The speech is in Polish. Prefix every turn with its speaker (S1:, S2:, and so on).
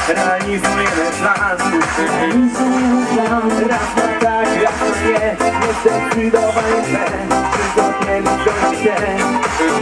S1: realizujemy plan. Raz na tak, raz na nie, nie zdecydowałem się, czy to kiedyś się.